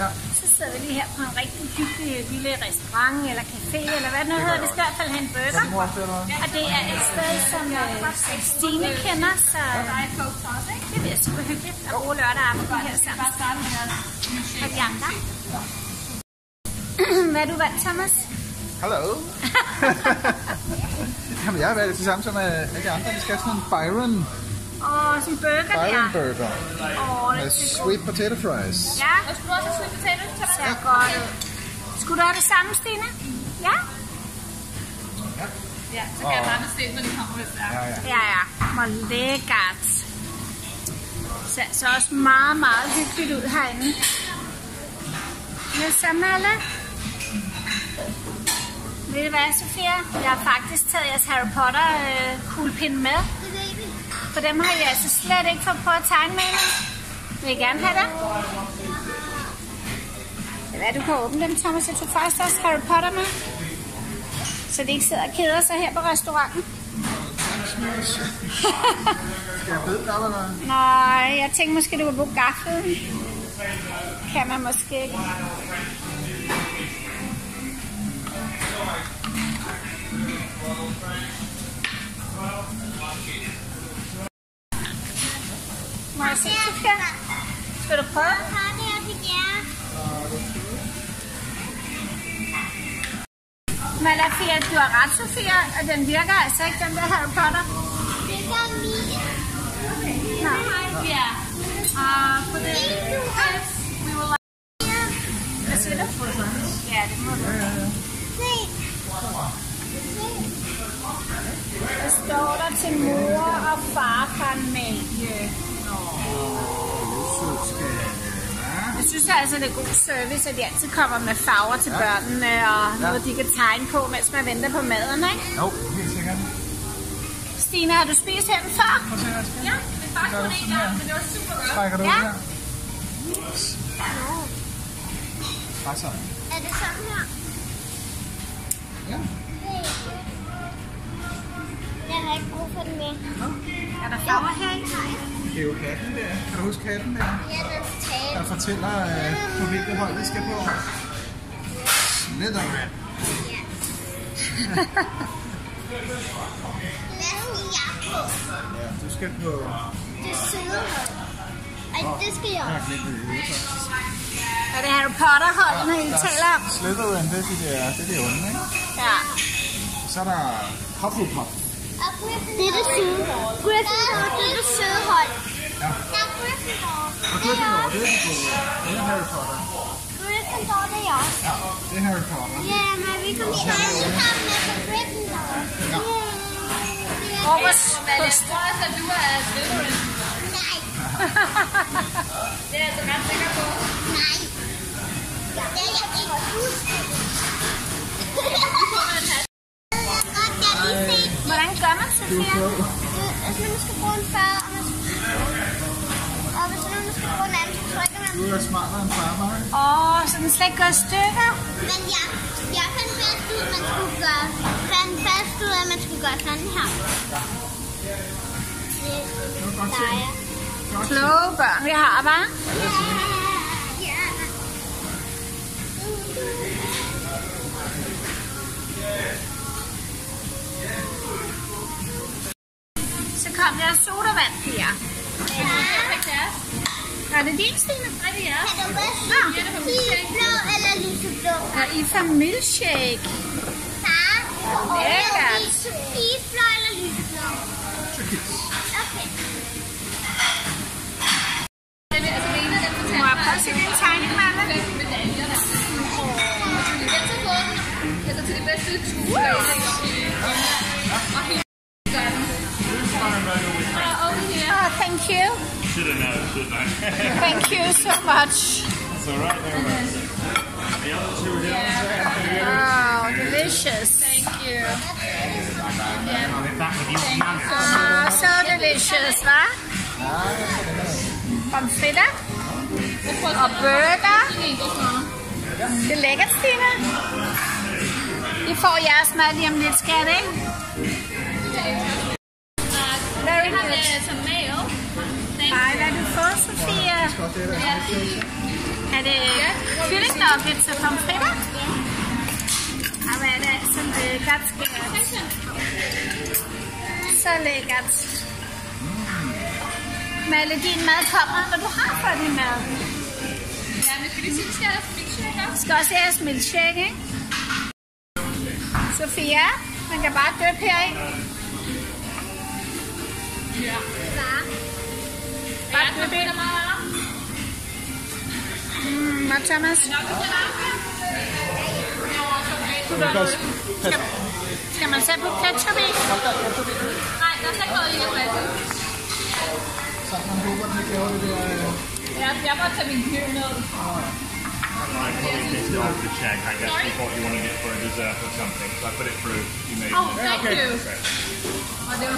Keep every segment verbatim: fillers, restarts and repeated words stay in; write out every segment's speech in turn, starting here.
Ja. Så sidder vi lige her på en rigtig hyggelig lille restaurant eller café, eller hvad det nu hedder. Vi skal i hvert fald have en burger. Og det er et sted, som uh, Stine kender, så det bliver super hyggeligt at bruge lørdag aften her sammen med de andre. Hvad er du valgt, Thomas? Hallo. Jamen, jeg har valgt det samme som alle de andre. Vi skal have sådan en Byron. Åh, sådan en burger der. Byron burger. Åh, med det er sweet potato fries. Ja. Og skulle du også have sweet potato? Det ser godt ud. Skulle du have det samme, Stine? Ja? Ja. Ja, så kan jeg bare bestille, når de kommer, hvis det er. Ja, ja. Ja, ja. Hvor lækkert. Ser så også meget, meget hyggeligt ud herinde. Hvad så, Malle? Ved du hvad, Sofia? Jeg har faktisk taget jeres Harry Potter øh, kuglepind med. For dem har jeg altså slet ikke fået prøvet at tegne med endnu. Vil I gerne have det? Det er, du kan åbne dem, Thomas. Jeg tog først også Harry Potter med. Så de ikke sidder og keder sig her på restauranten. Skal jeg bede dig, eller? Nej, jeg tænkte måske, du kunne bruge gaffelen. Kan man måske ikke. Må jeg se, Sofia? Skal du prøve? Malafia, du har ret, Sofia, og den virker altså ikke, den der Harry Potter. Det er min. Nej. Ja. Uh, for the yes, we will like... Hvad siger du? Ja, det må du. Hvad står der til mor og far fra en mælke? Jeg synes altså, det er god service, at de altid kommer med farver til børnene og noget, de kan tegne på, mens man venter på maden, ikke? Jo, helt sikkert. Stine, har du spist her før? Ja, det er faktisk kun en gang, men det var super godt. Trækker du Ja. ud her? Bare sådan. Er det sådan her? Ja. Jeg har ikke brug for den mere. Er der farver her? Det er jo katten der. Kan du huske katten der? Ja, den tager. Der fortæller, øh, på hvilket hold vi skal på. Slytherin. Hvad skal jeg på? Ja, du skal på... Det søde hold. Ej, det skal jeg Jeg har også. glemt det ude, faktisk. Er det Harry Potter-holdene, I taler om? Slytherin, det er de der, det er de onde, ikke? Ja. Så er der Hufflepuff. Det er det søde hold. Gryffindor, det er det søde hold. Ja. Der er Gryffindor. Og Gryffindor, det er de gode. Det er Harry Potter. Gryffindor, det er jeg også. Ja, det er Harry Potter. Ja, men vi kan alle sammen med på Gryffindor. Ja. Hvor var Jeg tror også, at du er Slytherin. Nej, Det er jeg altså ret sikker på. nej. Det er jeg ikke. Hvordan gør man, Sofia? Hvis man skal bruge en fyrre, og man skal... Og hvis man skal bruge en anden, så trykker man. Du er smartere end farmor. Åh, så den slet ikke går i stykker? Men jeg, jeg fandt først ud, at man skulle gøre, fandt først ud, at man skulle gøre sådan her. Det er jeg. Kloge børn, vi har, hva'? Ja. Så kom der sodavand her. Ja. Er det din, Stine? Nej, det er. Kan du bedst sige blå eller lyseblå? Er I fra milkshake? Far, Lækkert. vil du sige blå eller lyseblå? Okay. Altså, det ene af dem Må fortæller jeg prøve at se den tegning, Malle? medaljer der. Og til de bedste på den, altså til de bedste skuespillere. Og helt gør den. Og over her. Oh, thank you. Should have known, shouldn't I? Thank you so much. It's all right there, man. The other two are here. Wow, delicious. Thank you. I'll be back with you on Monday. Oh, so delicious, hva'? Pomfritter og burger. Det er lækkert, Stine. I får jeres mad lige om lidt, skal det, ikke? Very good. Some mayo. Ej, hvad har du fået, Sofia? Er det nuggets og pomfritter. Og hvad er det altså lækkert, skat. Så lækkert. Malle, din mad kommer, når du har fået din mad. Ja, men skal vi sige, skal jeg have milkshake? Du skal også have milkshake, ikke? Sofia, man kan bare døbe herind. Ja. Bare døbe ind. Mm, og Thomas? Skal, skal man sætte på ketchup i? Nej, der er slet ikke noget i det. Så man håber, at det gør det der... Ja, jeg må tage min hyre ned. I probably missed it off the check. I guess you thought you wanted it for a dessert or something, so I put it through. You made Oh, it. thank okay. you. Okay. Og det var...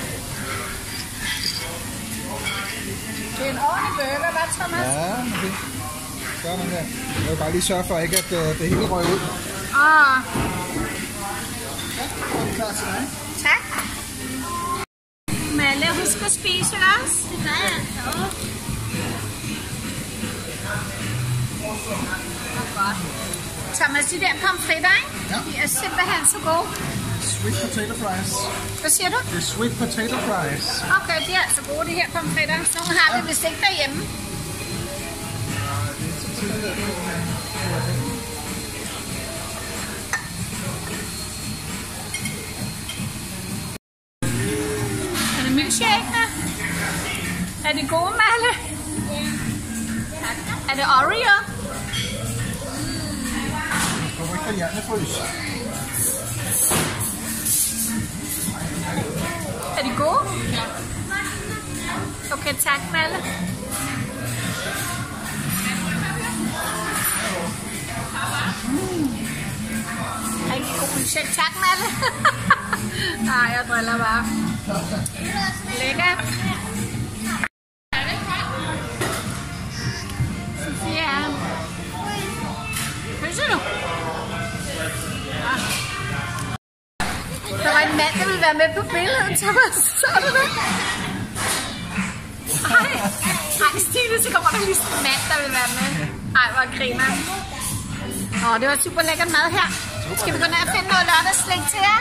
Det er en ordentlig burger, hvad Thomas? Ja, okay. Gør man der. Jeg vil bare lige sørge for ikke, at uh, det hele røg ud. Åh, Ja, så er det klar til dig. tak. Malle, husk at spise også. Det gør jeg altså. Thomas, de der pomfritter, ikke? Ja. De er simpelthen så gode. Sweet potato fries. Hvad siger du? Det er sweet potato fries. Okay, de er altså gode, de her pomfritter. Nogle har vi vist ikke derhjemme. Er det milkshakene? Er det gode, Malle? Er det Oreo? Hvorfor ikke have hjernefrys? Er de gode? Okay, tak, Malle. Mm. Rigtig god milkshake. Tak, Malle. Nej, jeg driller bare. Lækkert. Sofia. Fryser du? Ja. Der var en mand, der ville være med på billedet, Thomas. Så du det? Ej, ej, Stine, så kommer der lige sådan en mand, der vil være med. Ej, hvor griner. Åh, det var super lækkert mad her. Skal vi gå ned og finde noget lørdagsslik til jer?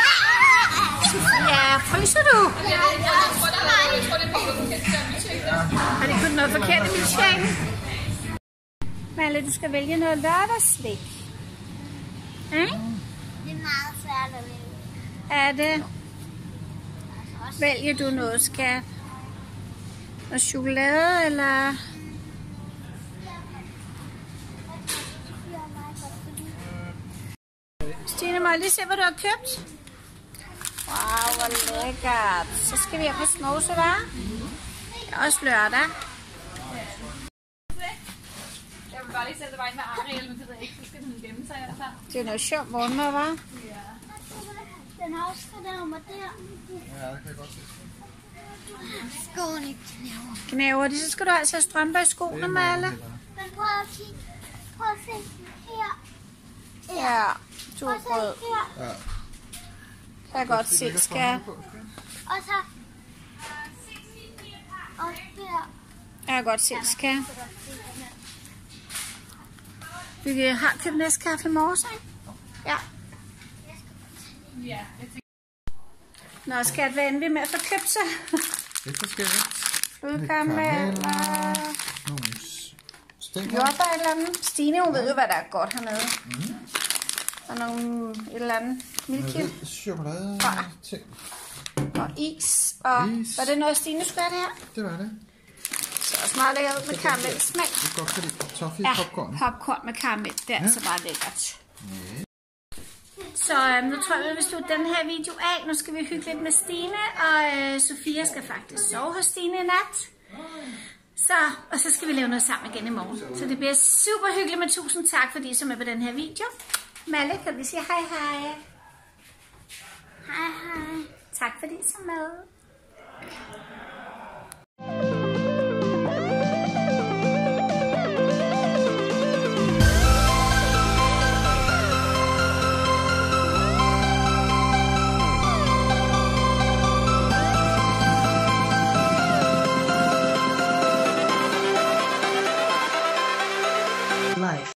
Ja, fryser du? Ja, jeg tror, det er jeg tror, det er på den milkshake der. Har de kun noget forkert i milkshaken? Malle, du skal vælge noget lørdagsslik. Ikke? Det er meget svært at vælge. Er det? Vælger du noget, skat? Noget chokolade, eller? Stine, må jeg lige se, hvad du har købt? Wow, hvor lækkert. Så skal vi have på Snose, hva'? Det er også lørdag. Jeg vil bare lige sætte vejen med Ariel, men det ved jeg ikke, så skal den gemme sig i hvert fald. Det er noget sjovt morgenmad, hva'? Den har også den nummer der. Ja, det kan jeg godt se. Skoen ikke knæver. Knæver de, så skal du altså have strømper i skoene, Malle. Men prøv at kigge. Prøv at se her. Ja, du Prøv er at brød. se her. Ja. Kan jeg godt se, skal. Og så. Og her. Jeg kan godt se, skal. Vi har købt Nescafé i morges, ikke? Ja. Ja, jeg tænker... Nå, skat, hvad endte vi med at få købt så? Det er forskelligt. Flødekarameller. Nogle stænger. Jordbær eller andet. Stine, hun ved jo, hvad der er godt hernede. Mm. Og nogle et eller andet milky Noget chokolade. Ja. Ting. og is. Og Is. var det noget, Stine skulle have det her? Det var det. Så også meget lækkert ud med karamelsmag. Det er godt for det. Toffee Ja, popcorn. popcorn med karamel. Det er Ja. altså bare lækkert. Så øh, nu tror jeg, at vi slutter den her video af. Nu skal vi hygge lidt med Stine, og øh, Sofia skal faktisk sove hos Stine i nat. Så, og så skal vi lave noget sammen igen i morgen. Så det bliver super hyggeligt, men tusind tak, fordi I så med på den her video. Malle, kan vi sige hej hej? Hej hej. Tak fordi I så med.